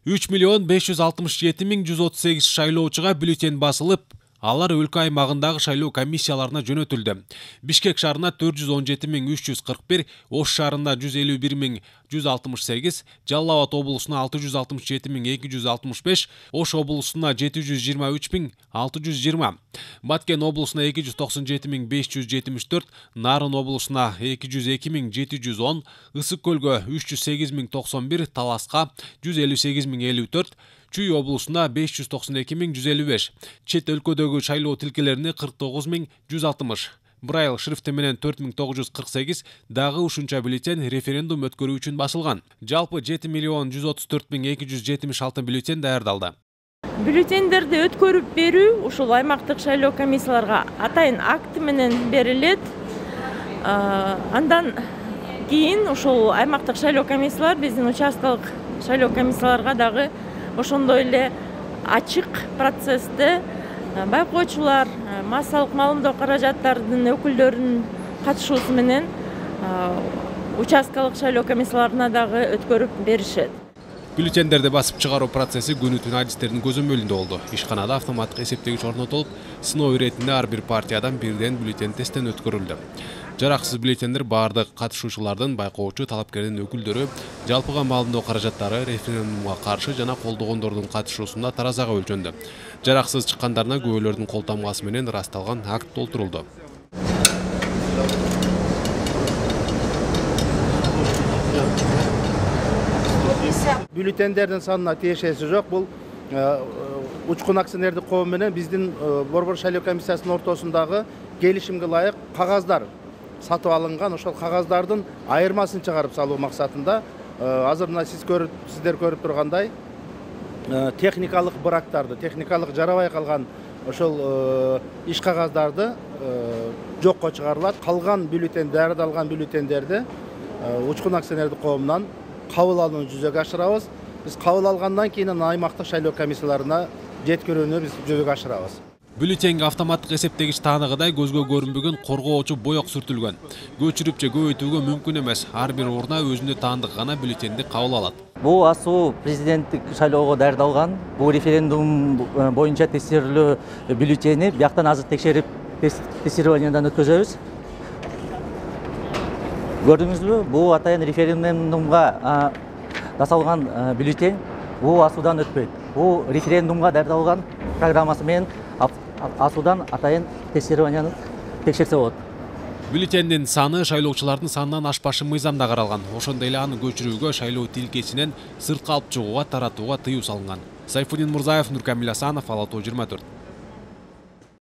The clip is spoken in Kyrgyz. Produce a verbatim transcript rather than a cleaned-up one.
үч миллион беш жүз алтымыш жети миң жүз отуз сегиз шайлоочуга бюллетень басылып, алар өлкө аймагындагы шайлоо комиссияларына жөнөтүлдү. Бишкек шаарына төрт жүз он жети миң үч жүз кырк бир, Ош шаарында жүз элүү бир миң жүз алтымыш сегиз, Жалал Абад облусуна алты жүз алтымыш жети миң эки жүз алтымыш беш, Ош облусуна жети жүз жыйырма үч миң алты жүз жыйырма, Баткен облусуна эки жүз токсон жети миң беш жүз жетимиш төрт, Нарын облусуна эки жүз эки миң жети жүз он, Ысык көлгө үч жүз сегиз миң токсон бир, Таласка жүз элүү сегиз миң элүү төрт, Чүй облусуна беш жүз токсон эки миң жүз элүү беш, чет өлкөдөгү шайлоо тилкелерине кырк тогуз миң жүз алтымыш, Брайл шрифти менен төрт миң тогуз жүз кырк сегиз, дагы ушунча бюллетень референдум өткөрүү үчүн басылган. Жалпы жети миллион жүз отуз төрт миң эки жүз жетимиш алты бюллетень даярдалды. Бюллетендерди өткөрүп берүү ушул аймактык шайлоо комиссияларга атайын акт менен берилет. Андан кийин ушул аймактык шайлоо комиссиялар биздин участкалык шайлоо комиссияларга дагы ошондой эле ачык процессте байкоочулар, массалык маалымдоо каражаттарынын өкүлдөрүнүн катышуусу менен участкалык шайлоо комиссияларына дагы өткөрүп беришет. Бюллетендерди басып чыгаруу процесси күнү-түн адистердин көзөмөлүндө болду. Ишканада автоматтык эсептегич орнотулуп, сыноо иретинде ар бир партиядан бирден бюллетень тесттен өткөрүлдү. Жараксыз бюллетендер баардык катышуучулардын, байкоочу, талапкердин өкүлдөрү, жалпыга маалымдоо каражаттары, референдумга каршы жана колдогондордун катышуусунда таразага өлчөндү. Жараксыз чыккандарына күбөлөрдүн кол тамгасы менен ырасталган акт толтурулду. Бюллетендердин санына тиешеси жок. Бул учкун акционердик коом менен биздин Борбор шайлоо комиссиясынын ортосундагы келишимге ылайык кагаздар сатып алынган. Ошол кагаздардын айырмасын чыгарып салуу максатында азыр мына сиз көрүп сиздер көрүп тургандай техникалык брактарды, техникалык жарабай калган ошол иш кагаздарды жокко чыгарылат. Калган бюллетень, даярдалган бюллетендерди учкун акционердик коомунан кабыл алууну жүзөгө ашырабыз. Биз кабыл алгандан кийин аймактык шайлоо комиссияларына жеткирүүнү биз жүзөгө ашырабыз. Бюллетенге автоматтык эсептегич тааныгыдай көзгө көрүнбөгөн коргоочу боек сүртүлгөн. Көчүрүп же көбөйтүүгө мүмкүн эмес. Ар бир орунда өзүнө таандык гана бюллетенди кабыл алат. Бул асуу президенттик шайлоого даярдалган, бул референдум боюнча тескерилүү бюллетени бияктан азыр текшерип тестированиядан өткөзөбүз. Көрдүңүзбү, бул атайын референдумга жасалган бюллетень, бул асуудан өтпөйт. Бул референдумга даярдалган программасы менен асуудан атайын тестированияны текшерсе болот. Бюллетендин саны шайлоочулардын санынан ашпашы мыйзамда каралган. Ошондой эле аны көчүрүүгө, шайлоо тилкесинен сыртка алып чыгууга, таратууга тыюу салынган. Сайфуддин Мурзаев, Нуркамил Асанов, Ала тоо жыйырма төрт.